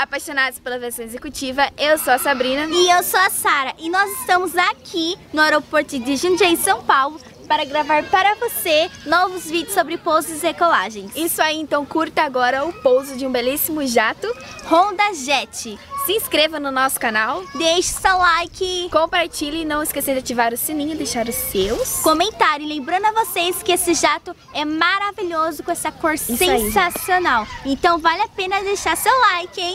apaixonados pela versão executiva. Eu sou a Sabrina. E eu sou a Sara. E nós estamos aqui no aeroporto de Jundiaí, São Paulo, para gravar para você novos vídeos sobre pousos e decolagens. Isso aí, então curta agora o pouso de um belíssimo jato Honda Jet. Se inscreva no nosso canal, Deixe seu like, compartilhe e não esqueça de ativar o sininho e deixar os seus comentário. Lembrando a vocês que esse jato é maravilhoso com essa cor sensacional. Então vale a pena deixar seu like, hein?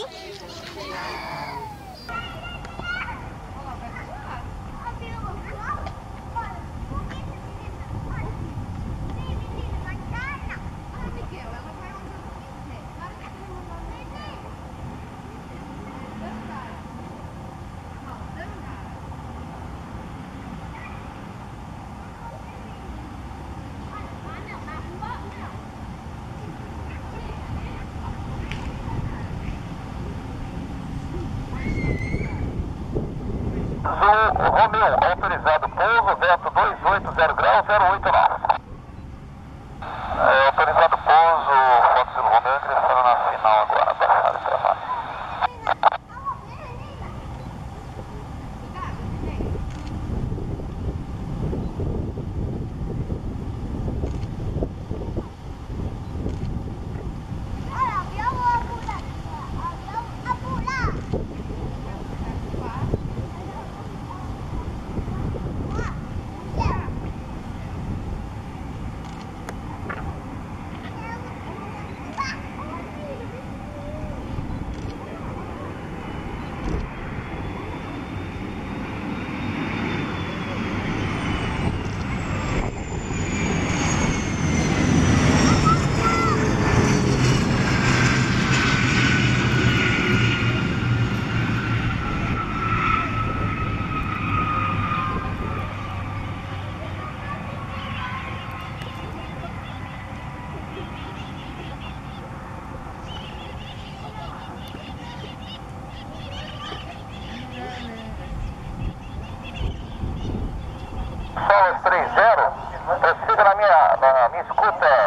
Romeu, autorizado pouso, vento 280 graus, 089. Autorizado pouso, Fox do Romeu, ingressando na final agora, baixada de trabalho. Sol 30, prossiga na minha escuta.